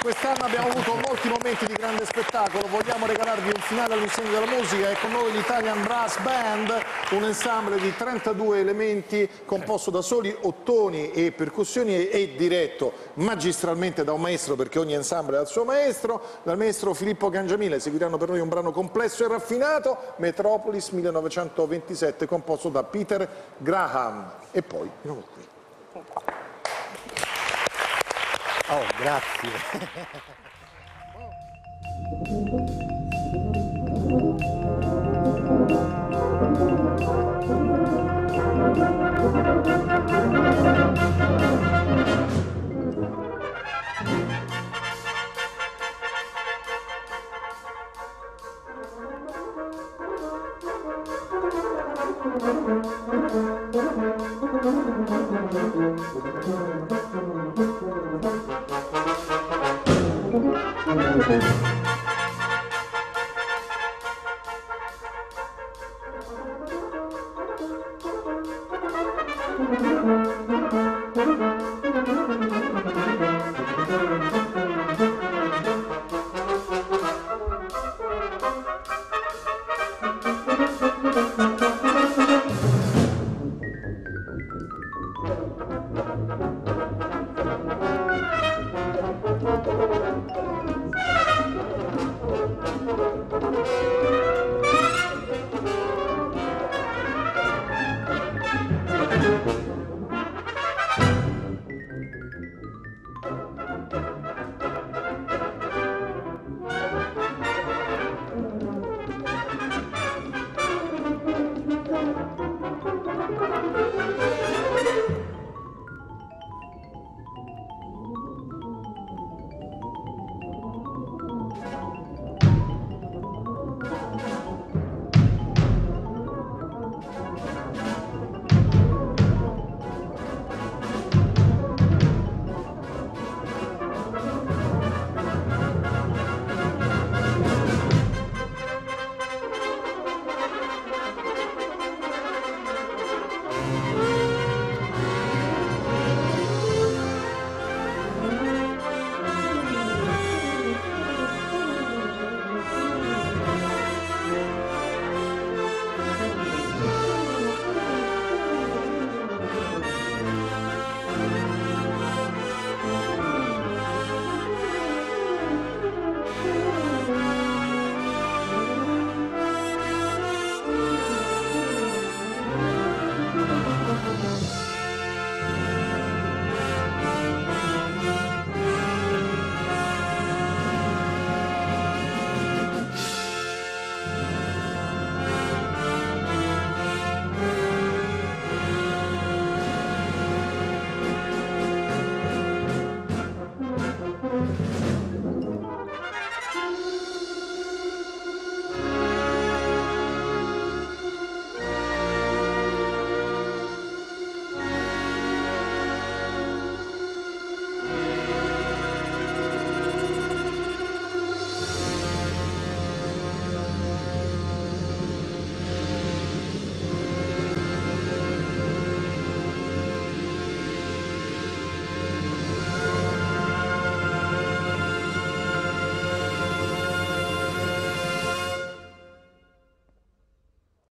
Quest'anno abbiamo avuto molti momenti di grande spettacolo, vogliamo regalarvi un finale all'insegna della musica e con noi l'Italian Brass Band, un ensemble di 32 elementi composto da soli ottoni e percussioni e diretto magistralmente da un maestro, perché ogni ensemble ha il suo maestro, dal maestro Filippo Cangiamila. Seguiranno per noi un brano complesso e raffinato, Metropolis 1927, composto da Peter Graham. E poi di nuovo qui. Oh, grazie.